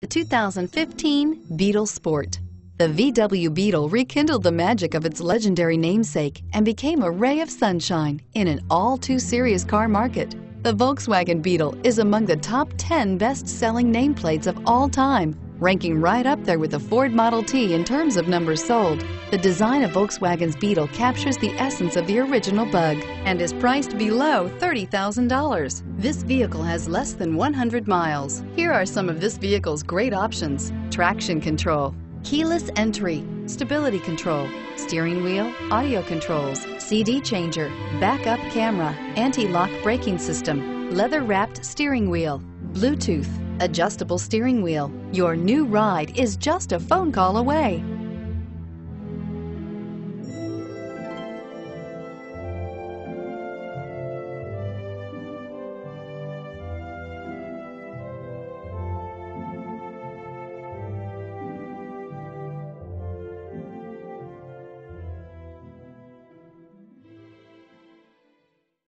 The 2015 Beetle Sport. The VW Beetle rekindled the magic of its legendary namesake and became a ray of sunshine in an all-too-serious car market. The Volkswagen Beetle is among the top 10 best-selling nameplates of all time, ranking right up there with the Ford Model T in terms of numbers sold. The design of Volkswagen's Beetle captures the essence of the original Bug and is priced below $30,000. This vehicle has less than 100 miles. Here are some of this vehicle's great options: traction control, keyless entry, stability control, steering wheel audio controls, CD changer, backup camera, anti-lock braking system, leather-wrapped steering wheel, Bluetooth, adjustable steering wheel. Your new ride is just a phone call away.